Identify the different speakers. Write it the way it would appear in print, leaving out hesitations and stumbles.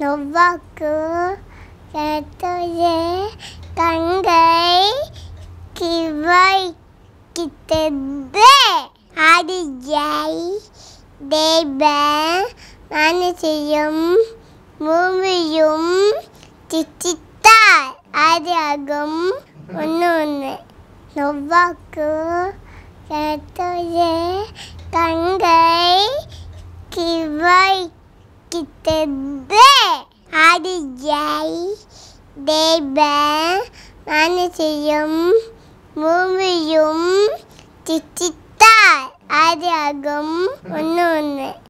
Speaker 1: நொவ்வாக்கு கங்கை கிவைக்கிட்டது ஆதியை தேவன் மனுஷையும் பூமியும் சித்தித்தார். ஆதியாகமம் 1:1. நொவ்வாக்கு கங்கை கிவைக்கிட்டது ஆதியை தேவன் மனுஷையும் பூமியும் சித்தித்தார். ஆதியாகமம் 1:1.